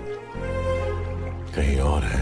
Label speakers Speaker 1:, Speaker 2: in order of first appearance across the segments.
Speaker 1: कहीं और है।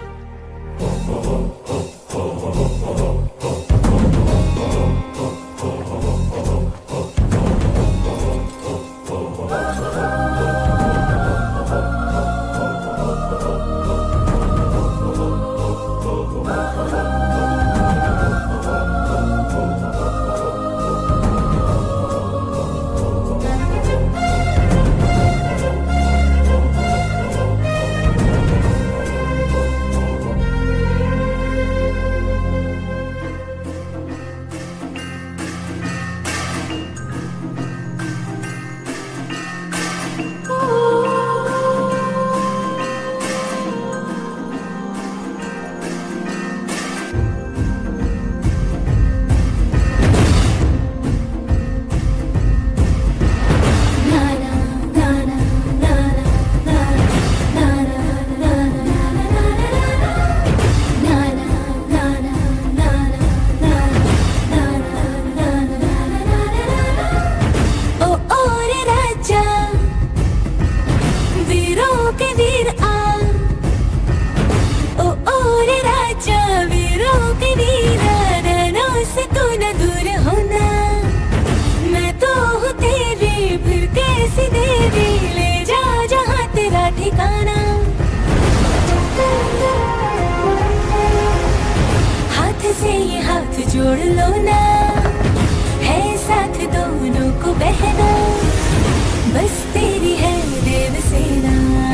Speaker 2: जोड़ लो ना, है साथ दोनों को बहना, बस तेरी है देवसेना।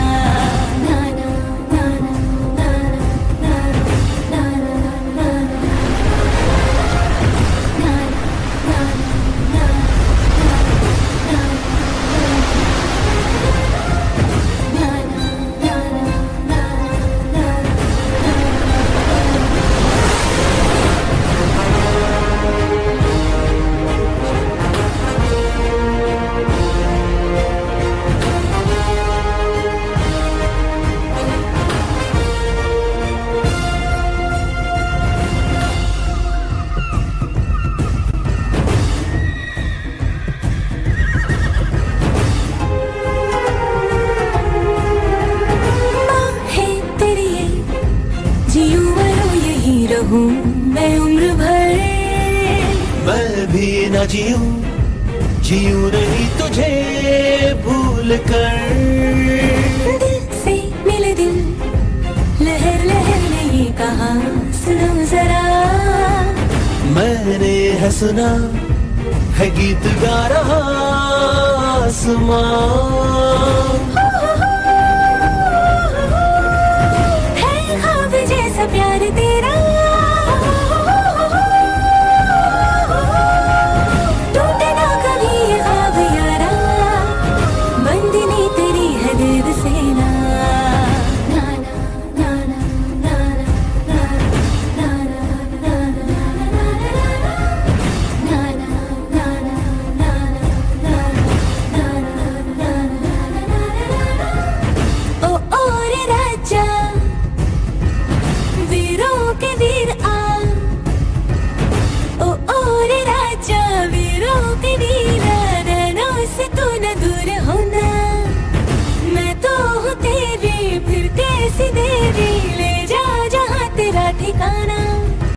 Speaker 2: मैं उम्र भर
Speaker 3: मैं भी न जीऊं नहीं तुझे भूल कर।
Speaker 2: दिल से मिले दिल, लहर लहर ने ये कहा सुनो जरा।
Speaker 3: मैंने है सुना है गीत गा रहा आसमां।